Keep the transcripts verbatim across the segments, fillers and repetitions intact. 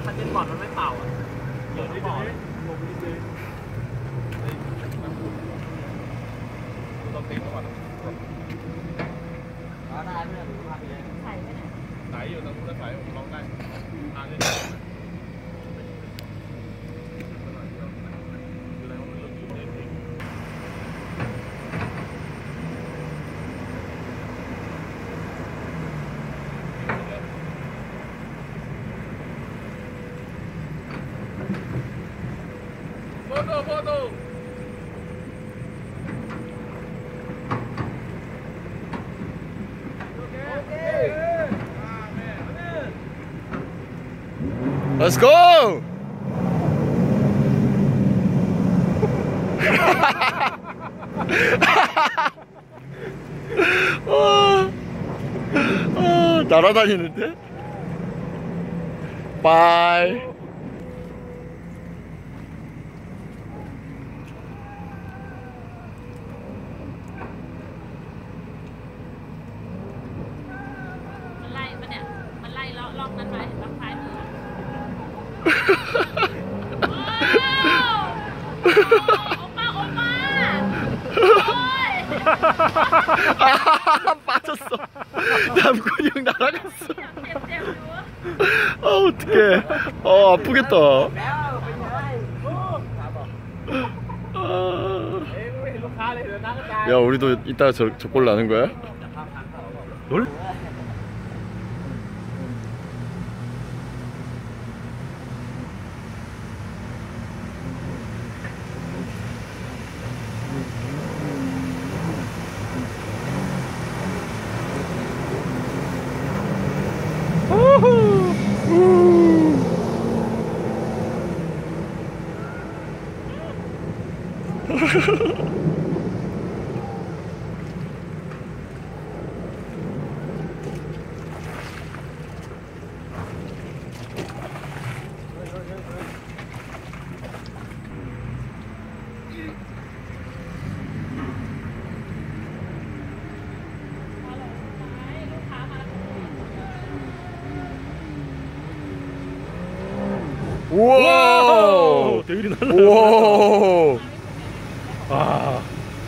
เก็ตบอร์ดมันไม่เป่าอ่ะเดี๋ยวนี้บอร์ดลงนิดนึงต้องเต็มก่อนได้ไหมเนี่ยหรือพาไปเลยใส่ไหมเนี่ยใส่อยู่ตรงนู้นใส่ลองได้ทานได้Foto, foto. Let's go. 어, 어, 날아다니는데? 바이. 아, 빠졌어. 남근이 형 날아갔어. 아, 어떡해. 아, 아프겠다. 아. 야, 우리도 이따가 저, 저 꼴 나는 거야? 뭘? 우와! 대일이 날라요. 우와! 아.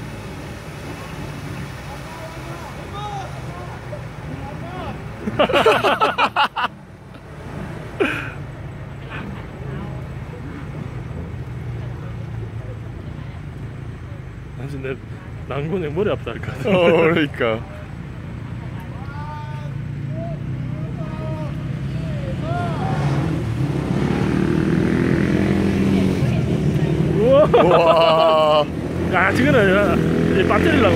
사실 내 난군에 머리 아프다 할까. 어, 그러니까. 우와. 야, 지금은 이 배터리라고.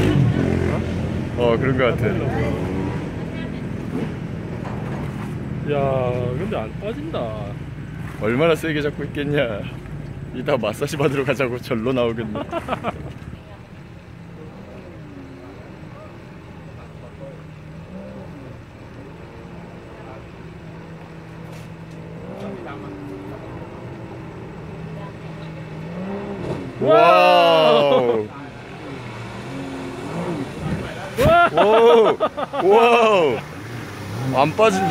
어, 그런 거 같아. 야, 근데 안 빠진다. 얼마나 세게 잡고 있겠냐. 이따 마사지 받으러 가자고 절로 나오겠네. 와우. 와우. 와우. 안 빠진다.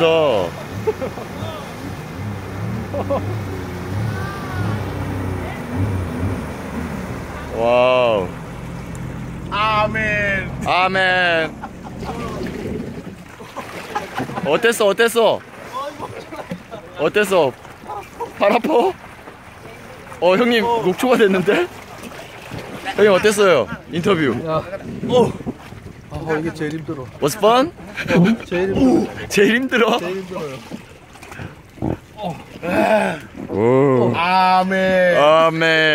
와우. 아멘. 아멘. 어땠어? 어땠어? 어땠어? 팔 아파? 어, 형님 녹초가 됐는데? 형님 어땠어요? 인터뷰. 야, 오. 아, 이게 제일 힘들어. Was fun? 어, 제일 힘들어. 제일 힘들어? 제일 힘들어요. 오. 아멘. 아멘.